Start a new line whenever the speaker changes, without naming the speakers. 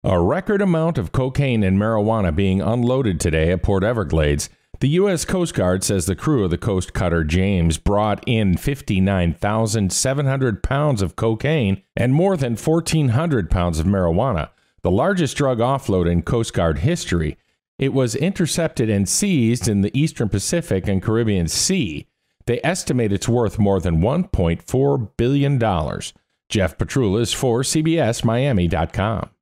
A record amount of cocaine and marijuana being unloaded today at Port Everglades. The U.S. Coast Guard says the crew of the coast cutter James brought in 59,700 pounds of cocaine and more than 1,400 pounds of marijuana, the largest drug offload in Coast Guard history. It was intercepted and seized in the Eastern Pacific and Caribbean Sea. They estimate it's worth more than $1.4 billion. Jeff Petrulis for CBSMiami.com.